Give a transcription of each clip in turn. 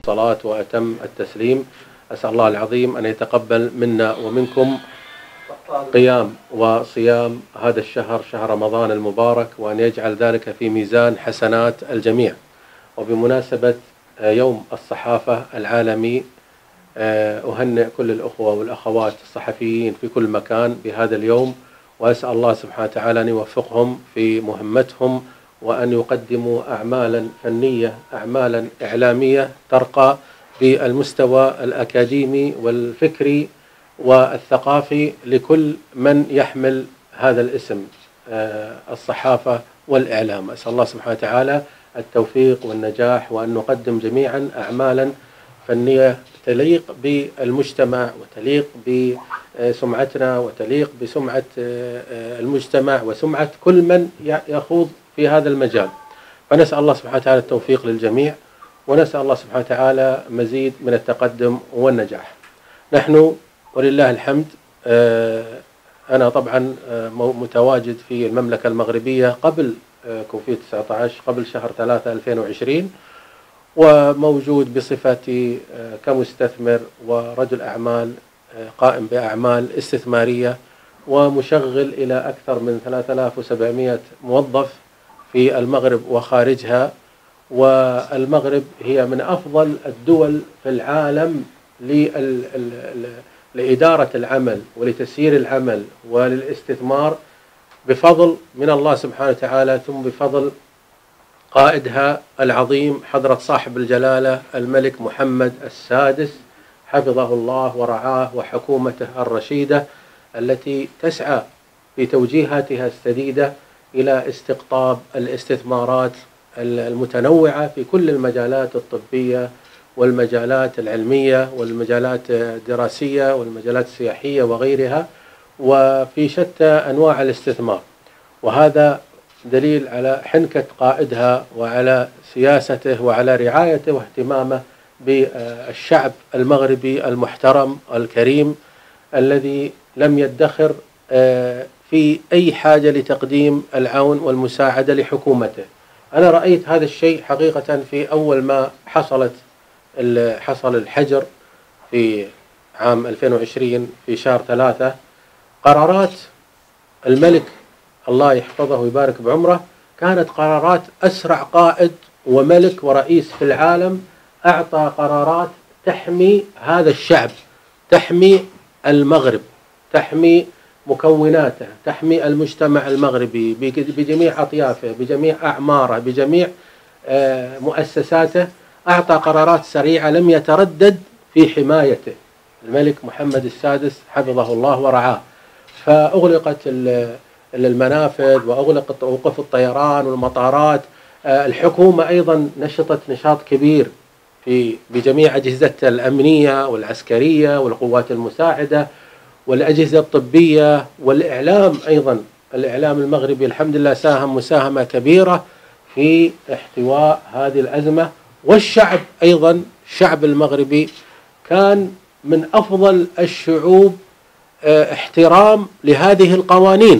الصلاة وأتم التسليم. أسأل الله العظيم أن يتقبل منا ومنكم قيام وصيام هذا الشهر، شهر رمضان المبارك، وأن يجعل ذلك في ميزان حسنات الجميع. وبمناسبة يوم الصحافة العالمي أهنئ كل الأخوة والأخوات الصحفيين في كل مكان بهذا اليوم، وأسأل الله سبحانه وتعالى أن يوفقهم في مهمتهم وأن يقدموا أعمالا فنية، أعمالا إعلامية ترقى بالمستوى الأكاديمي والفكري والثقافي لكل من يحمل هذا الاسم، الصحافة والإعلام. أسأل الله سبحانه وتعالى التوفيق والنجاح، وأن نقدم جميعا أعمالا فنية تليق بالمجتمع وتليق بسمعتنا وتليق بسمعة المجتمع وسمعة كل من يخوض في هذا المجال. فنسأل الله سبحانه وتعالى التوفيق للجميع، ونسأل الله سبحانه وتعالى مزيد من التقدم والنجاح. نحن ولله الحمد، أنا طبعا متواجد في المملكة المغربية قبل كوفيد 19، قبل شهر 3/2020، وموجود بصفتي كمستثمر ورجل أعمال قائم بأعمال استثمارية، ومشغل إلى أكثر من 3700 موظف في المغرب وخارجها. والمغرب هي من أفضل الدول في العالم لإدارة العمل ولتسيير العمل وللاستثمار، بفضل من الله سبحانه وتعالى، ثم بفضل قائدها العظيم حضرة صاحب الجلالة الملك محمد السادس حفظه الله ورعاه، وحكومته الرشيدة التي تسعى بتوجيهاتها السديدة إلى استقطاب الاستثمارات المتنوعة في كل المجالات الطبية والمجالات العلمية والمجالات الدراسية والمجالات السياحية وغيرها، وفي شتى أنواع الاستثمار. وهذا دليل على حنكة قائدها وعلى سياسته وعلى رعايته واهتمامه بالشعب المغربي المحترم الكريم، الذي لم يدخر في أي حاجة لتقديم العون والمساعدة لحكومته. أنا رأيت هذا الشيء حقيقة في أول ما حصل الحجر في عام 2020 في شهر 3. قرارات الملك الله يحفظه ويبارك بعمره كانت قرارات أسرع قائد وملك ورئيس في العالم أعطى قرارات تحمي هذا الشعب، تحمي المغرب، تحمي مكوناته، تحمي المجتمع المغربي بجميع أطيافه، بجميع أعماره، بجميع مؤسساته. أعطى قرارات سريعة لم يتردد في حمايته الملك محمد السادس حفظه الله ورعاه. فأغلقت المنافذ وأغلقت وقف الطيران والمطارات. الحكومة أيضا نشطت نشاط كبير بجميع أجهزتها الأمنية والعسكرية والقوات المساعدة والأجهزة الطبية والإعلام. أيضا الإعلام المغربي الحمد لله ساهم مساهمة كبيرة في احتواء هذه الأزمة. والشعب أيضا، الشعب المغربي كان من أفضل الشعوب احترام لهذه القوانين.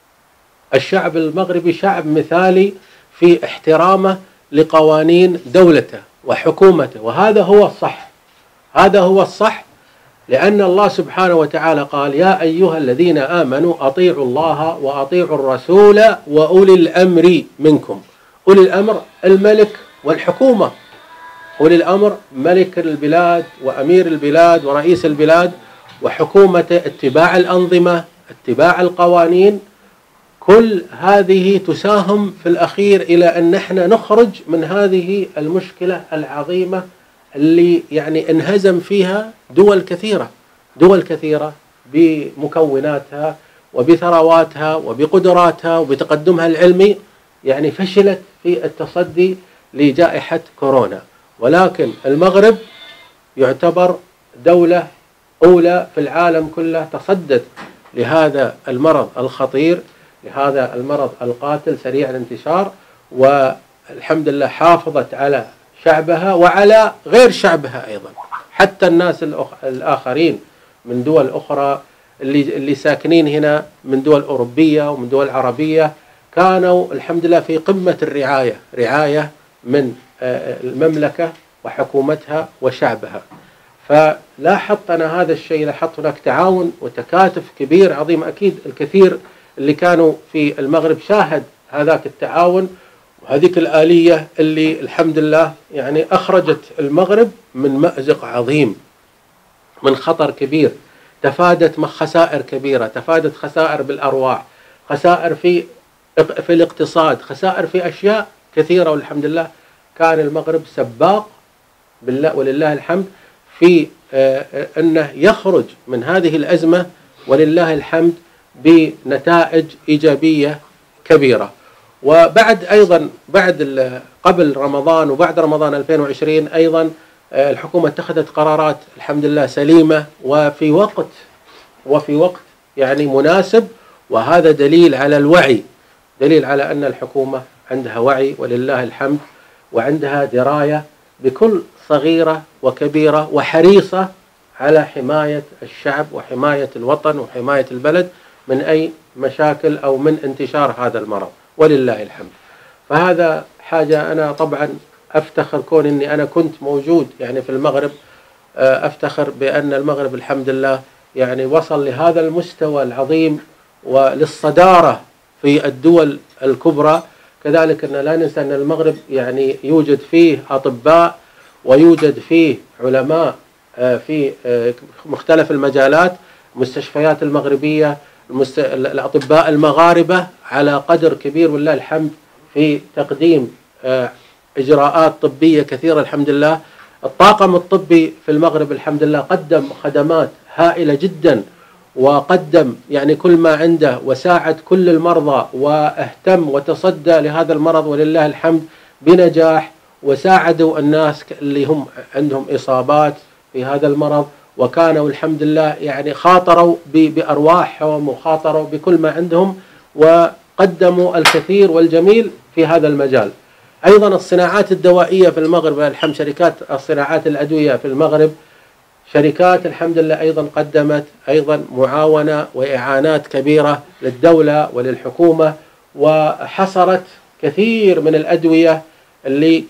الشعب المغربي شعب مثالي في احترامه لقوانين دولته وحكومته، وهذا هو الصح، هذا هو الصح، لأن الله سبحانه وتعالى قال: يا أيها الذين آمنوا أطيعوا الله وأطيعوا الرسول وأولي الأمر منكم. أولي الأمر الملك والحكومة، أولي الأمر ملك البلاد وأمير البلاد ورئيس البلاد وحكومته، اتباع الأنظمة، اتباع القوانين. كل هذه تساهم في الأخير إلى أن نحن نخرج من هذه المشكلة العظيمة اللي يعني انهزم فيها دول كثيرة بمكوناتها وبثرواتها وبقدراتها وبتقدمها العلمي، يعني فشلت في التصدي لجائحة كورونا. ولكن المغرب يعتبر دولة أولى في العالم كله تصدت لهذا المرض الخطير، لهذا المرض القاتل سريع الانتشار، والحمد لله حافظت على شعبها وعلى غير شعبها أيضا. حتى الناس الآخرين من دول أخرى اللي ساكنين هنا من دول أوروبية ومن دول عربية كانوا الحمد لله في قمة الرعاية، رعاية من المملكة وحكومتها وشعبها. فلاحظت أنا هذا الشيء، لاحظت هناك تعاون وتكاتف كبير عظيم. أكيد الكثير اللي كانوا في المغرب شاهد هذاك التعاون وهذيك الآلية اللي الحمد لله يعني أخرجت المغرب من مأزق عظيم، من خطر كبير، تفادت خسائر كبيرة، تفادت خسائر بالأرواح، خسائر في الاقتصاد، خسائر في أشياء كثيرة. والحمد لله كان المغرب سباق بالله ولله الحمد في أنه يخرج من هذه الأزمة ولله الحمد بنتائج إيجابية كبيرة. وبعد أيضا قبل رمضان وبعد رمضان 2020 أيضا الحكومة اتخذت قرارات الحمد لله سليمة وفي وقت يعني مناسب، وهذا دليل على الوعي، دليل على أن الحكومة عندها وعي ولله الحمد، وعندها دراية بكل صغيرة وكبيرة، وحريصة على حماية الشعب وحماية الوطن وحماية البلد من أي مشاكل أو من انتشار هذا المرض ولله الحمد. فهذا حاجة أنا طبعا أفتخر كون أني أنا كنت موجود يعني في المغرب، أفتخر بأن المغرب الحمد لله يعني وصل لهذا المستوى العظيم وللصدارة في الدول الكبرى. كذلك أن لا ننسى أن المغرب يعني يوجد فيه أطباء ويوجد فيه علماء في مختلف المجالات، مستشفيات المغربية، الأطباء المغاربة على قدر كبير والله الحمد في تقديم إجراءات طبية كثيرة الحمد لله. الطاقم الطبي في المغرب الحمد لله قدم خدمات هائلة جدا، وقدم يعني كل ما عنده وساعد كل المرضى واهتم وتصدى لهذا المرض ولله الحمد بنجاح، وساعدوا الناس اللي هم عندهم إصابات في هذا المرض، وكانوا الحمد لله يعني خاطروا بأرواحهم وخاطروا بكل ما عندهم وقدموا الكثير والجميل في هذا المجال. أيضا الصناعات الدوائية في المغرب الحمد، شركات الصناعات الأدوية في المغرب شركات الحمد لله أيضا قدمت أيضا معاونة وإعانات كبيرة للدولة وللحكومة، وحصرت كثير من الأدوية اللي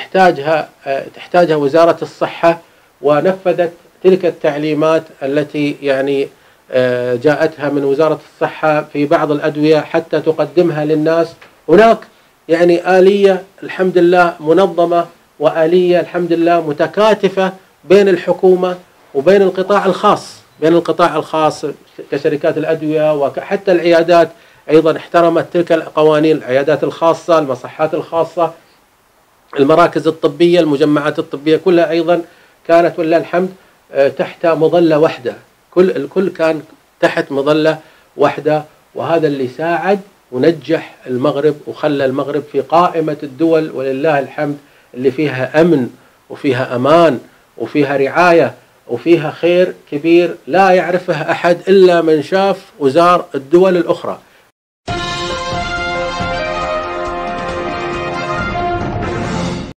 تحتاجها وزارة الصحة، ونفذت تلك التعليمات التي يعني جاءتها من وزارة الصحة في بعض الأدوية حتى تقدمها للناس. هناك يعني آلية الحمد لله منظمة، وآلية الحمد لله متكاتفة بين الحكومة وبين القطاع الخاص، بين القطاع الخاص كشركات الأدوية وحتى العيادات أيضا احترمت تلك القوانين، العيادات الخاصة، المصحات الخاصة، المراكز الطبية، المجمعات الطبية كلها أيضا كانت ولله الحمد تحت مظلة واحدة، الكل كان تحت مظلة واحدة. وهذا اللي ساعد ونجح المغرب وخلى المغرب في قائمة الدول ولله الحمد اللي فيها أمن وفيها أمان وفيها رعاية وفيها خير كبير لا يعرفه أحد إلا من شاف وزار الدول الأخرى.